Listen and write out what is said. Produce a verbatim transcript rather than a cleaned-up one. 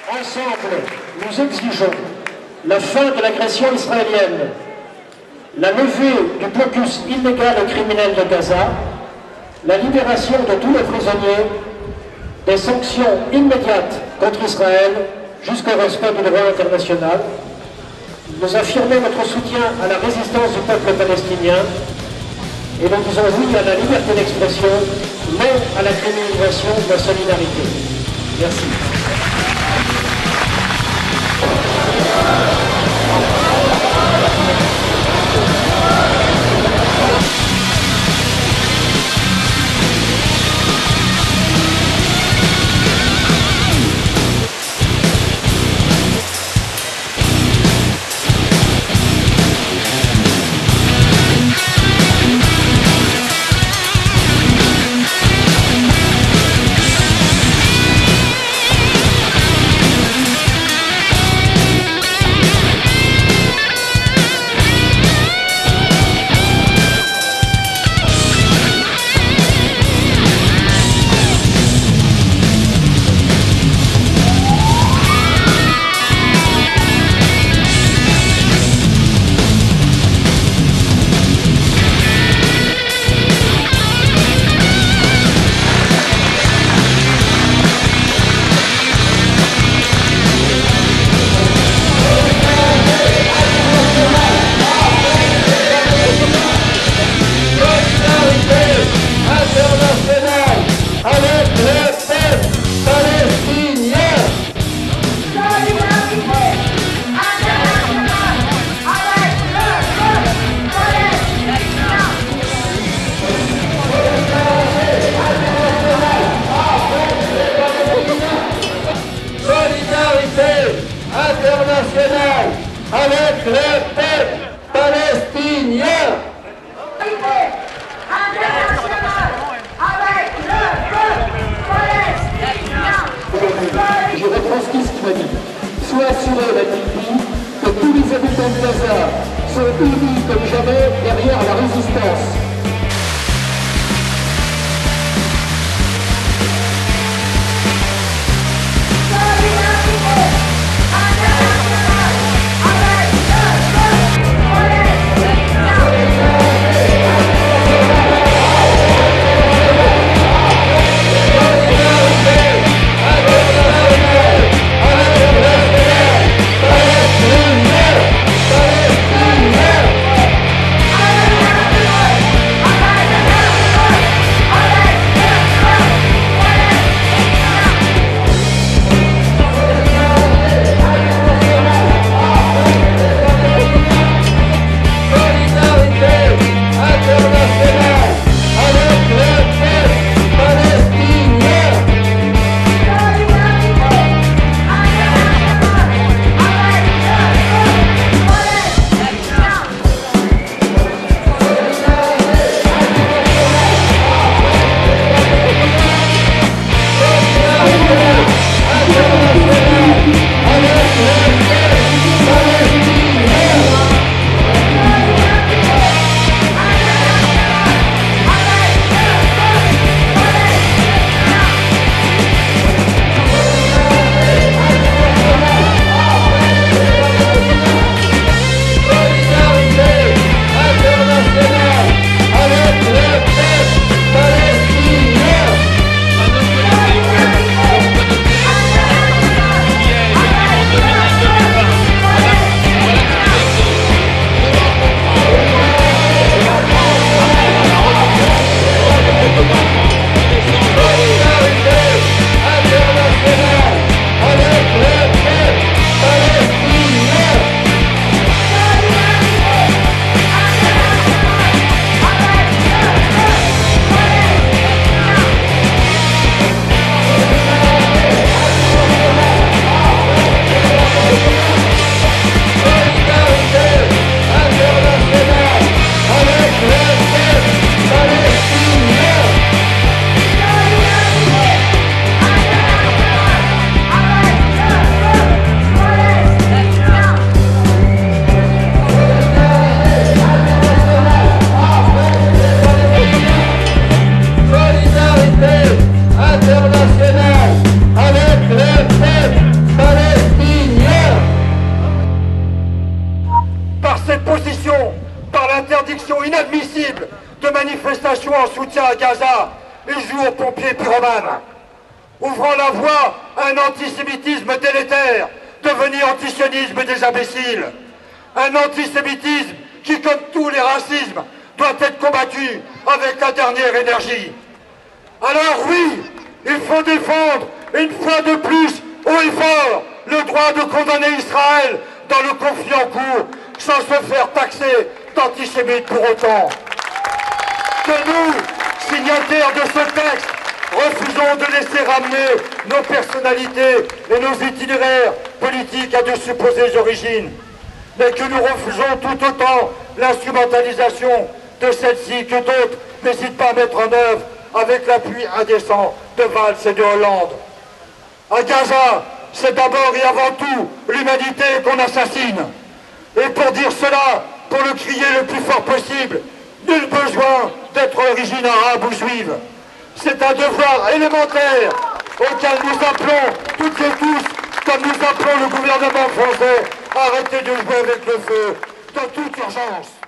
Ensemble, nous exigeons la fin de l'agression israélienne, la levée du blocus illégal et criminel de Gaza, la libération de tous les prisonniers, des sanctions immédiates contre Israël jusqu'au respect du droit international. Nous affirmons notre soutien à la résistance du peuple palestinien et nous disons oui à la liberté d'expression, non à la criminalisation de la solidarité. Merci. International avec le peuple palestinien. International avec le peuple palestinien. Je retranscris ce qu'il m'a dit. Sois assuré, m'a-t-il, que tous les habitants de Gaza sont unis comme jamais derrière la résistance. soutien à Gaza, ils jouent aux pompiers pyromanes, ouvrant la voie à un antisémitisme délétère, devenu antisionisme des imbéciles. Un antisémitisme qui, comme tous les racismes, doit être combattu avec la dernière énergie. Alors oui, il faut défendre, une fois de plus, haut et fort, le droit de condamner Israël dans le conflit en cours, sans se faire taxer d'antisémites pour autant. Que nous, signataires de ce texte, refusons de laisser ramener nos personnalités et nos itinéraires politiques à de supposées origines, mais que nous refusons tout autant l'instrumentalisation de celle-ci que d'autres n'hésitent pas à mettre en œuvre avec l'appui indécent de Valls et de Hollande. À Gaza, c'est d'abord et avant tout l'humanité qu'on assassine. Et pour dire cela, pour le crier le plus fort possible, nul besoin d'être d'origine arabe ou juive. C'est un devoir élémentaire auquel nous appelons toutes et tous, comme nous appelons le gouvernement français, à arrêter de jouer avec le feu, dans toute urgence.